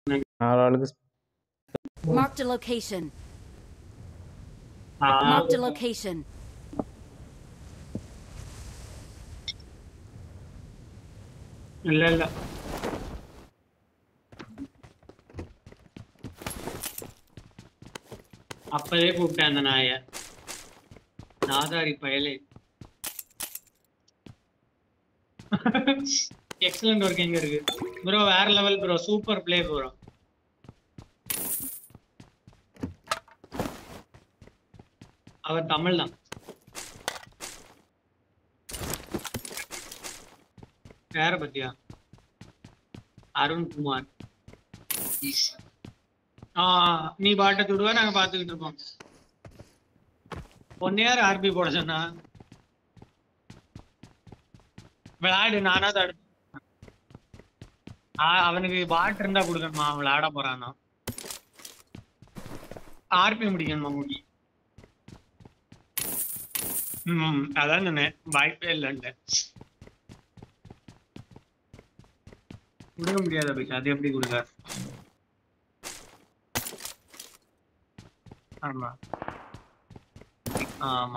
Marked a location. Marked a location. இல்ல அப்பவே கூப்பிட்டேன் அந்த நாய. நாதாரி பயலே. எக்ஸலண்ட் ஒர்க் எங்க இருக்கு ப்ரோ? வேற level bro, super play bro. அவர் தமிழ் தான். வேற பத்தியா? அருண்குமார். நீ பாட்ட துடுவா, நாங்க பாத்துக்கிட்டு இருக்கோம். ஒன் இயர் ஆர்பி போட சொன்னா விளையாடு, நானா தான் அவனுக்கு பாட்டு இருந்தா கொடுக்கணுமா? அவன் விளையாட போறான். ஆர்பி முடிக்கணுமா முடி? அதான் சொன்னேன், வாய்ப்பே இல்லைன்ட்டு. கொடுக்க முடியாத பைசா, அது எப்படி கொடுக்க? ஆமா ஆமா.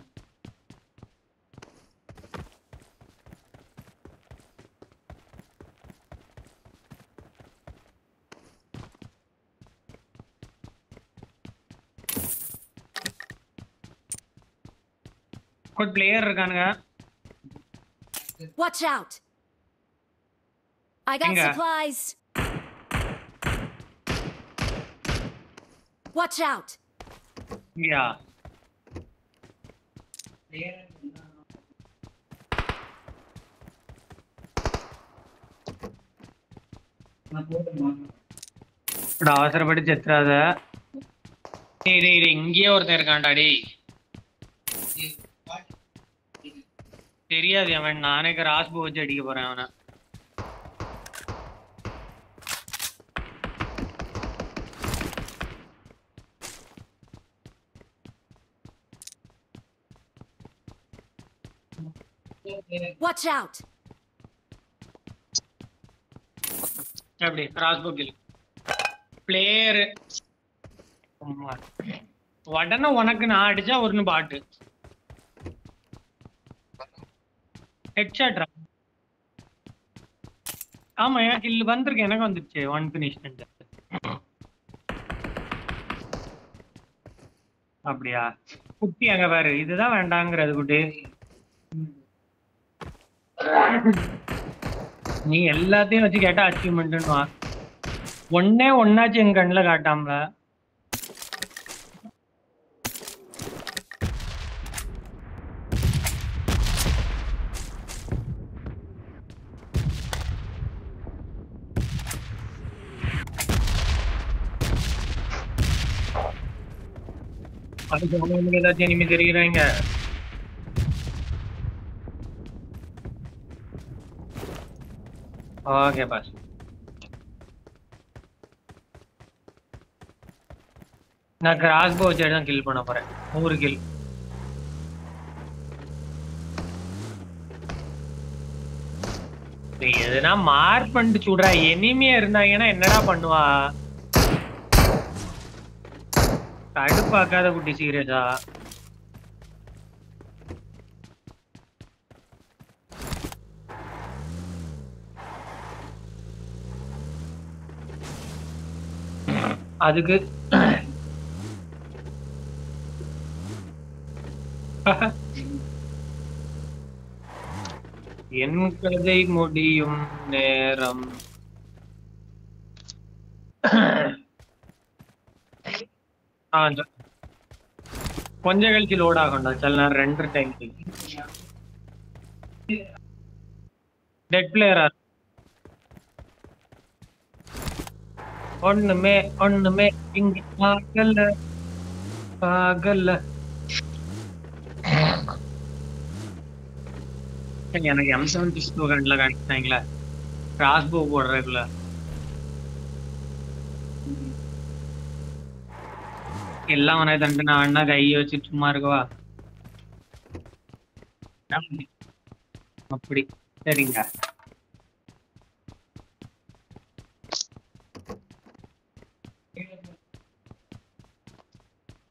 ஒரு பிளேயர் இருக்கானுங்க. Watch out. I got supplies. Watch out. Yeah. அவசரப்பட்டு செத்துறாத. இங்கேயே ஒருத்தன் இருக்கான்டாடி. தெரியாது அவன். நானே கிராஸ் போ வச்சு அடிக்க போறேன் அவனை. Watch out. அப்படி கிராஸ் போ கில். பிளேயர் உடனே உனக்கு நான் அடிச்சா ஒன்னு பாட்டு ஹெட்ஷாட். ஆமா, எனக்கு இல்ல வந்திருக்கு. எனக்கு வந்துருச்சு ஒன் பினிஷ். அப்படியா? குட்டி அங்க பாரு, இதுதான் வேண்டாங்கிறது குட்டி. நீ எல்லாத்தையும் வச்சு கேட்டா அச்சீவ்மெண்ட்னுவா. ஒன்னாச்சு என் கண்ணில் காட்டாமல. அதுக்கு அவங்களுக்கு ஏதாச்சும் இனிமே தெரிகிறாங்க. Okay boss. நான் கிராஸ் போ வச்சு தான் கில் பண்ண போறேன். 100 கில். எதுனா மார்க் பண்ணிட்டு சுடுறா. எனிமையா இருந்தாங்கன்னா என்னடா பண்ணுவா? கடுப்பாக்காத குட்டி, சீரியஸா. அதுக்கு என் கதை முடியும் நேரம். கொஞ்சம் கழிச்சு லோட் ஆகும்டா. சில நேரம் 2 டைம் டெட் பிளேயரா. ஒண்ணுமே இங்க ஆகல. எனக்கு M7 கண்ணில் காணிச்சாங்களா கிராஸ் போ போடுறதுல. எல்லாம் உனக்கு தண்டு நான் வேணா கையை வச்சு சும்மா இருக்கவா? அப்படி சரிங்க.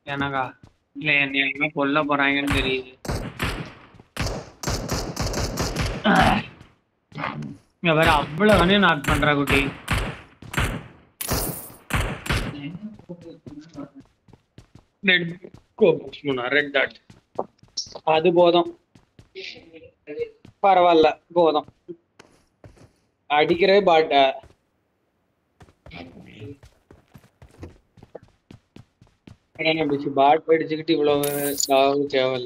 எனக்கா இல்ல என்ன எங்க கொல்ல போறாங்கன்னு தெரியுது. இங்க வேற அவ்வளவு வந்து நாக் பண்றா குட்டி. ரெட் கோபுஷ்மனா ரெட் டாட் அது போதும். பரவாயில்ல போதும். அடிக்கிறே பாட்ட பாட் அடிச்சுக்கிட்டு இவ்வளவு தேவையில்ல.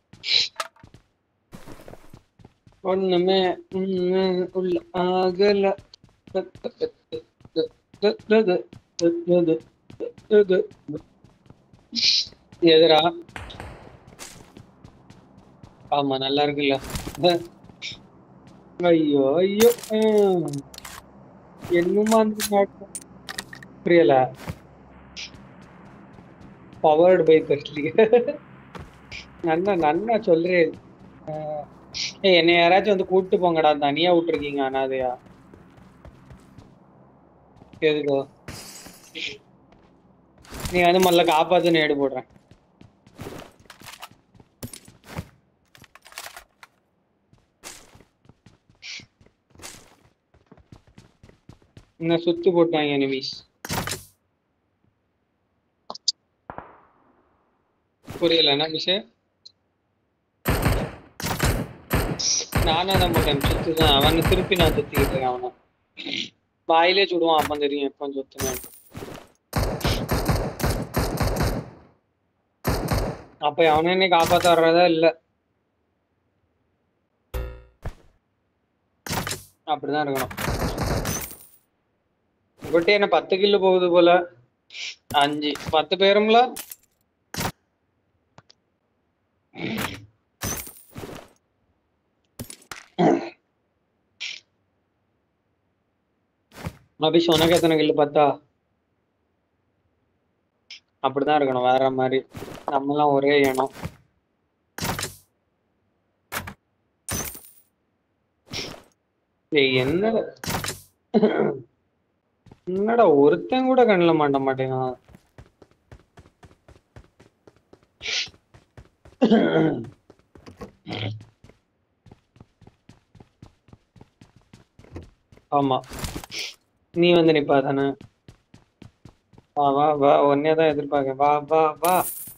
ஒண்ணுமே உள்ள ஆகல. எதிரா ஆமா நல்லா இருக்குல்ல. ஐயோ ஐயோ என்னமா புரியல. பவர்டு பை பெஸ்ட்லி நன்னா நன்னா சொல்றேன். என்னை யாராச்சும் வந்து கூப்பிட்டு போங்கடா, தனியா விட்டுருக்கீங்க அனாதையா. எதுக்கோ நீ வந்து முதல்ல காப்பாத்துன்னு ஏடு போடுறேன். என்ன சுத்து போட்டாங்க எனிமீஸ். புரியல என்ன விஷயம். நானும் தான் போட்டேன் சுத்துதான். அவனை திருப்பி நான் சுத்திக்கிட்டு இருக்கேன். அவனை வாயிலே சுடுவான். அப்ப தெரியும் எப்ப சுத்துனேன். அப்ப அவனை என்ன காப்பாத்த வர்றதா இல்ல. அப்படிதான் இருக்கணும். உங்கள்கிட்ட என்ன 10 கில்லு போகுது போல. 5 10 பேரும்ல. அபிஷ் உனக்கு எத்தனை கில்லு? 10. அப்படிதான் இருக்கணும். வேற மாதிரி நம்மலாம் ஒரே இனம். என்ன என்னடா ஒருத்தன் கூட கண்ணுல மாட்ட மாட்டேங்கான். ஆமா நீ வந்து நிப்பா தானே. வா வா வா ஒன்னேதான் எதிர்பார்க்க. வா வா வா.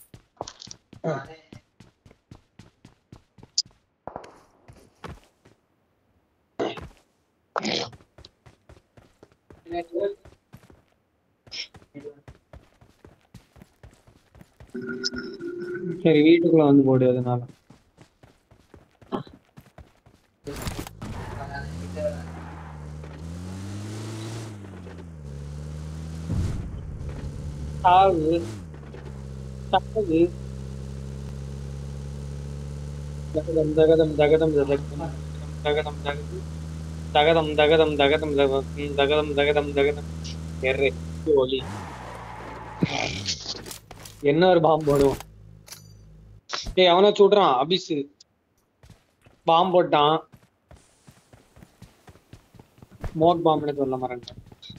சரி வீட்டுக்குள்ள வந்து போடு. அதனால சாவு சாவு. தகதம் தகதம் தகதம் தகதம் தகதம் தகதம் தகதம் தகதம் தகதம் தகதம் தகதம் ஒலி. என்ன ஒரு பாம்பு போடுவோம். ஏய் அவனை சுடுறான். அபிஸ் பாம்பு போட்டான். மோக் பாம்புன்னு சொல்ல மறந்துட்டேன்.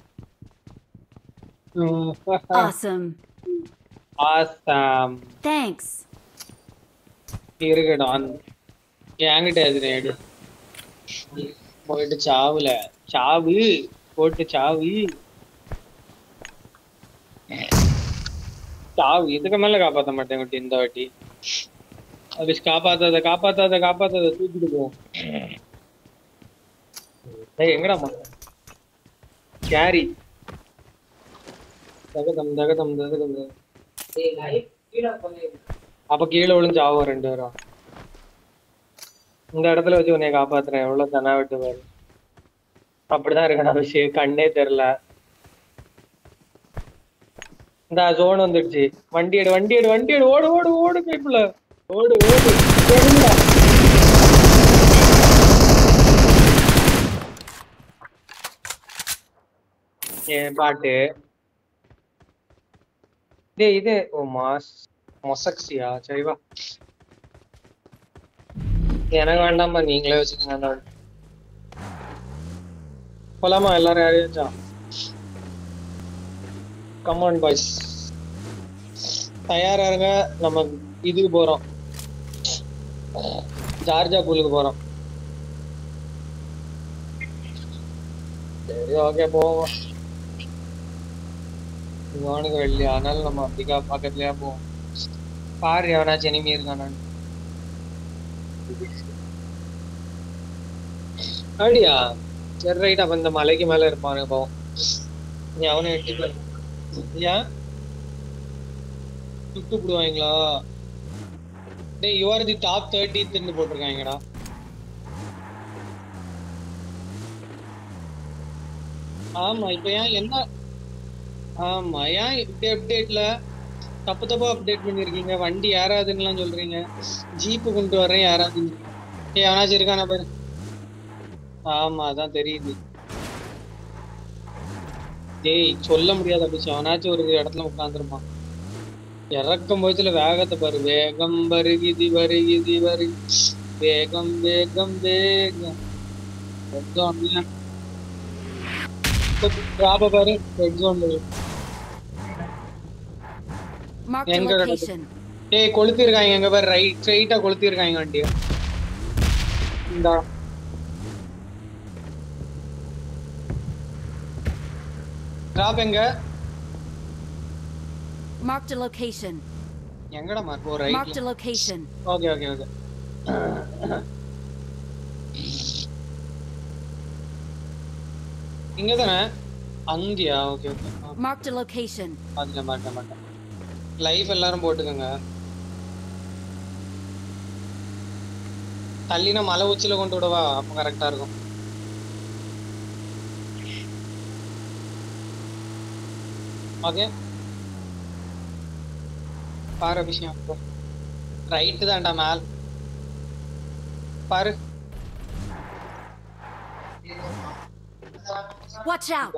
Awesome. ஆசாம். Thanks. இருக்கட்டும். என்கிட்ட அது நேடு போயிட்டு சாவுல சாவு போட்டு சாவு சாவு. இதுக்கு மேல காப்பாத்த மாட்டேன் குட்டி இந்த வாட்டி. அபிஷ் காப்பாத்தாத காப்பாத்தாத காப்பாத்தாத தூக்கிட்டு போவோம். எங்கடா கேரி. தகதம் தகதம் தகதம். அப்ப கீழே விழுந்து ஆகும் 2 பேரும். இந்த இடத்துல வச்சு உன்னைய காப்பாத்துறேன். எவ்வளவு தனா விட்டு பாரு. அப்படிதான் இருக்கணும் விஷயம். கண்ணே தெரியல. இந்த ஜோன் வந்துடுச்சு. வண்டி எடு வண்டி எடு வண்டி எடு. ஓடு ஓடு ஓடு பைப்புல ஓடு ஓடு. ஏன் பாட்டு டேய் இது ஓ மொசக்சியா. சரிவா எனக்கு வேண்டாமா. நீங்களே வச்சுக்கோங்க. போலாமா எல்லாரும்? யாரையாச்சும் கமான் பாய்ஸ். தயாரா இருங்க. நம்ம இதுக்கு போறோம், ஜார்ஜா பூலுக்கு போறோம். சரி ஓகே போவோம். இவனுக்கு வெள்ளி ஆனாலும் நம்ம அப்படிக்கா பக்கத்துலயா போவோம். பாரு எவனாச்சும் எனிமி இருக்கானான்னு. அப்படியா? சரி ரைட். அப்ப இந்த மலைக்கு மேல இருப்பானு போவோம். நீ அவனை எட்டி ஏன் சுட்டு போடுவாங்களா? டேய் you are the top 30th போட்டிருக்காங்கடா. ஆமா இப்ப ஏன் என்ன? ஆமா ஏன் இப்படி அப்டேட்ல தப்பு தப்பா அப்டேட் பண்ணிருக்கீங்க? வண்டி யாராதுன்னு சொல்றீங்க, ஜீப்பு கொண்டு வர்றேன் யாராதுன்னு. ஏய் அவனாச்சும் இருக்கானா பாரு. ஆமா அதான் தெரியுது. டேய் சொல்ல முடியாது அப்படி, அவனாச்சும் ஒரு இடத்துல உட்காந்துருப்பான். இறக்கும் போதுல வேகத்தை பாரு, வேகம் வருகிதி வருகிதி வருகி, வேகம் வேகம் வேகம். டிராப பாரு ரெட் ஜோன்ல. Marked a எங்க location. டேய் கொளுத்திருக்காங்க எங்க பாரு, ரைட் ஸ்ட்ரைட்டா கொளுத்திருக்காங்க வண்டியை. இந்த டிராப் எங்க? Marked a location. எங்கடா mark? Oh right. Marked a location. Okay okay okay. இங்க தானே? அங்கயா? Okay okay. Marked a location. அதுல மாட்டேன் மாட்டேன். லைஃப் எல்லாரும் போட்டுக்கோங்க. தள்ளினா மலை உச்சில கொண்டு விடவா? அப்ப கரெக்டா இருக்கும். ஓகே பாரு விஷயம். ரைட்டு தான்டா மேல் பாரு. Watch out.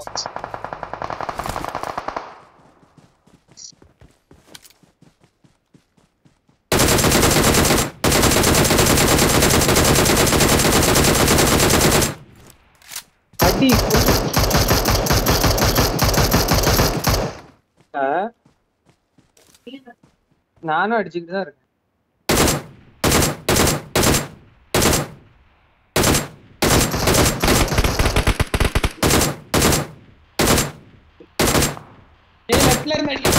அடி நானும் அடிச்சுக்கிட்டு தான் இருக்கேன். லெஃப்ட்ல இருந்து அடிக்கும்,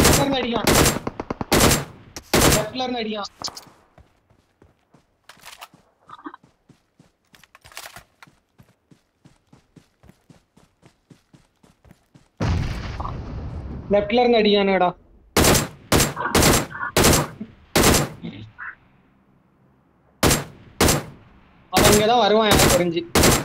லெஃப்ட்ல இருந்து அடிக்கும். லெஃப்ட்ல இருந்து அடிக்கானுடா. அவன் இங்கதான் வருவான் எனக்கு தெரிஞ்சு.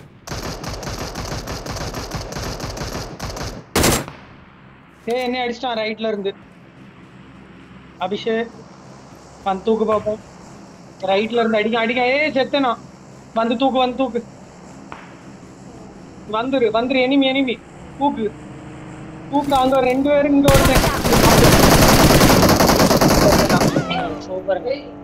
என்ன அடிச்சிட்டான் ரைட்ல இருந்து. அபிஷேக் வந்து தூக்கு பாப்போம். ரைட்ல இருந்து அடிக்க அடிக்க. செத்தனா. வந்து தூக்கு வந்து தூக்கு. வந்துரு வந்துரு. Enemy enemy. தூக்கு தூக்கு. அங்க 2 பேரும் இங்க வருது. சூப்பர்.